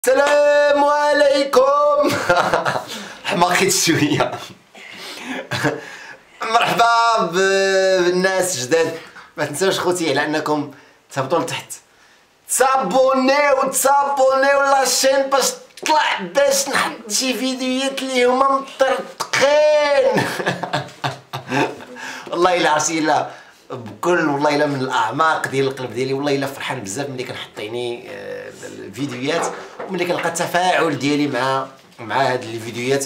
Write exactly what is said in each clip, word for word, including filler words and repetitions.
السلام عليكم. حماقيت شويه. مرحبا بالناس جداد. ما تنساوش خوتي على انكم تهبطوا لتحت، تابونيو تابونيو لاشين باش تطلع باش نحط شي فيديوهات اللي هما مطرطقين. والله الا عرفتي الا بكل والله الا من الاعماق ديال القلب ديالي والله الا فرحان بزاف ملي كنحط عيني الفيديوهات وملي كنلقى التفاعل ديالي مع مع هاد الفيديوهات.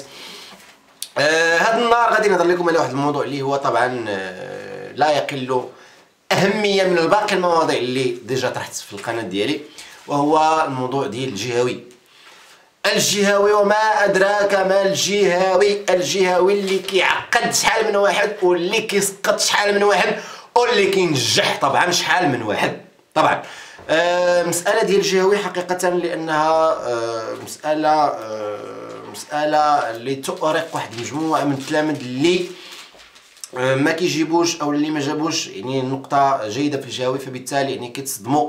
آه هاد النهار غادي نهضر لكم على واحد الموضوع اللي هو طبعا آه لا يقل اهميه من باقي المواضيع اللي ديجا طرحت في القناه ديالي، وهو الموضوع ديال الجهوي. الجهوي وما ادراك ما الجهوي. الجهوي اللي كيعقد شحال من واحد واللي كيسقط شحال من واحد واللي كينجح طبعا شحال من واحد. طبعا آه مساله ديال الجهوي حقيقه لانها آه مساله آه مساله اللي تؤرق واحد المجموعه من التلاميذ اللي آه ما كيجيبوش او اللي ما جابوش يعني نقطه جيده في الجهوي، فبالتالي يعني كيتصدموا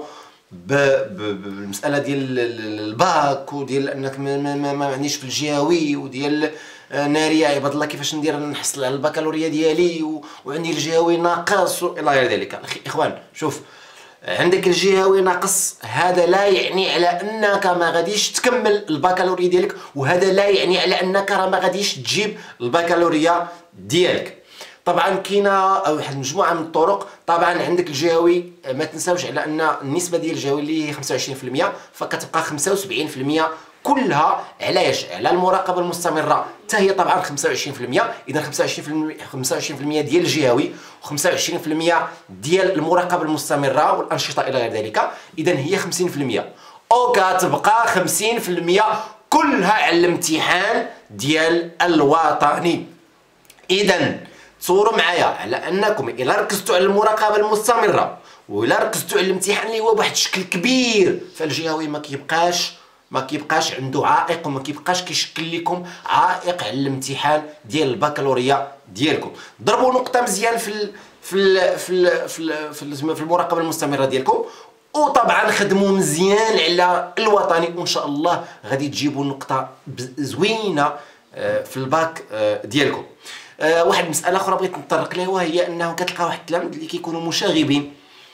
بالمساله ديال الباك وديال انك ما, ما, ما, ما معنيش في الجهوي وديال ناريه عباد الله كيفاش ندير نحصل على البكالوريا ديالي وعندي الجهوي ناقص الى غير ذلك. اخوان شوف، عندك الجهوي ناقص هذا لا يعني على انك ما غاديش تكمل البكالوريا ديالك، وهذا لا يعني على انك راه ما غاديش تجيب البكالوريا ديالك. طبعا كاينه واحد المجموعه من الطرق. طبعا عندك الجهوي ما تنساوش على ان النسبه ديال الجهوي اللي هي خمسة وعشرين بالمئة فكتبقى خمسة وسبعين بالمئة كلها علاش على المراقبه المستمره حتى هي طبعا خمسة وعشرين بالمئة. اذا خمسة وعشرين بالمئة ديال الجهوي وخمسة وعشرين بالمئة ديال المراقبه المستمره والانشطه الى غير ذلك، اذا هي خمسين بالمئة وكتبقى خمسين بالمئة كلها على الامتحان ديال الوطني. اذا تصوروا معايا على انكم الا ركزتوا على المراقبه المستمره ولا ركزتوا على الامتحان اللي هو بواحد الشكل كبير، فالجهوي ما كيبقاش ما كيبقاش عنده عائق وما كيبقاش كيشكل لكم عائق على الامتحان ديال البكالوريا ديالكم. ضربوا نقطه مزيان في ال في ال في ال في ال في, ال في المراقبه المستمره ديالكم، وطبعا خدموا مزيان على الوطني وان شاء الله غادي تجيبوا نقطه زوينه في الباك ديالكم. أه واحد المساله اخرى بغيت نتطرق لها، وهي انه كتلقى واحد التلاميذ اللي كيكونوا مشاغبين.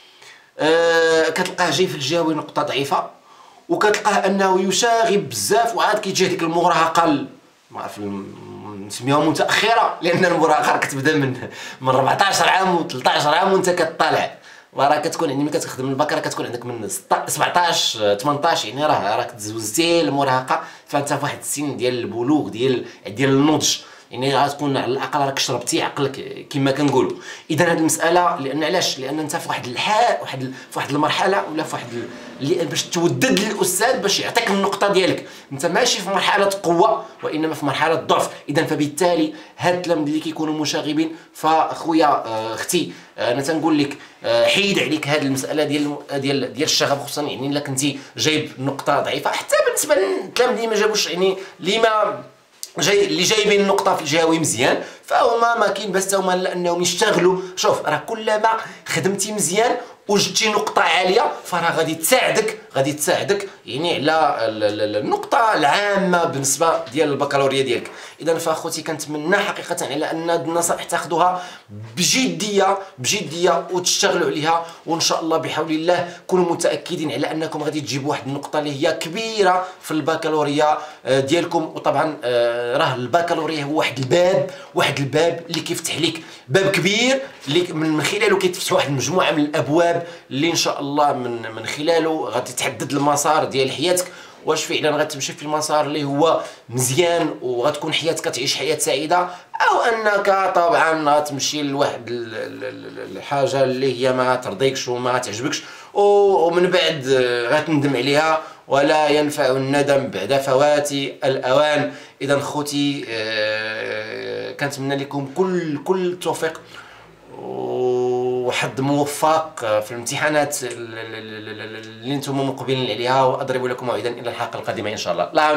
أه كتلقاه جاي في الجهوي نقطه ضعيفه وكتلقاه انه يشاغب بزاف وعاد كيجي هذيك المراهقه ما عرف نسميوها متاخره، لان المراهقه كتبدا من من أربعطاش عام و ثلاثطاش عام وانت كطالع، راه كتكون يعني ملي كتخدم البكره كتكون عندك من سبعطاش ثمنطاش يعني راه راك تزوزتي المراهقه، فانت في واحد السن ديال البلوغ ديال ديال النضج، يعني غتكون على الاقل راك شربتي عقلك كما كنقولوا. اذا هذه المساله لان علاش؟ لان انت في واحد الحال واحد في واحد المرحله ولا في واحد اللي باش تودد للاستاذ باش يعطيك النقطه ديالك، انت ماشي في مرحله قوه وانما في مرحله ضعف. اذا فبالتالي هاد التلاميذ اللي كيكونوا مشاغبين فاخويا اختي انا تنقول لك حيد عليك هذه المساله ديال ديال ديال الشغف، خصوصا يعني الا كنتي جايب نقطه ضعيفه. حتى بالنسبه للتلاميذ اللي ما جابوش يعني اللي ما جاي اللي جايبين النقطه في الجهوي مزيان فهما ما كاين باس هما لانهم يشتغلوا. شوف راه كلما خدمتي مزيان وجدتي نقطه عاليه فراه غادي تساعدك غادي تساعدك يعني على النقطه العامه بالنسبه ديال البكالوريا ديالك. اذا فاخوتي كنتمنى حقيقه على ان هاد النصائح تاخذوها بجديه بجديه وتشتغلوا عليها، وان شاء الله بحول الله كونوا متاكدين على انكم غادي تجيبوا واحد النقطه اللي هي كبيره في البكالوريا ديالكم. وطبعا راه البكالوريا هو واحد الباب واحد الباب اللي كيفتح لك باب كبير اللي من خلاله كيتفتح واحد المجموعه من الابواب اللي ان شاء الله من من خلاله غادي تحدد المسار ديال حياتك، واش فعلا غتمشي في المسار اللي هو مزيان وغتكون حياتك تعيش حياه سعيده، او انك طبعا غتمشي لواحد الحاجه اللي هي ما ترضيكش وما تعجبكش ومن بعد غتندم عليها ولا ينفع الندم بعد فوات الاوان. اذا خوتي كنتمنى لكم كل كل التوفيق وحظ موفق في الامتحانات اللي انتم مقبلين عليها، واضرب لكم موعدا الى الحلقه القادمه ان شاء الله.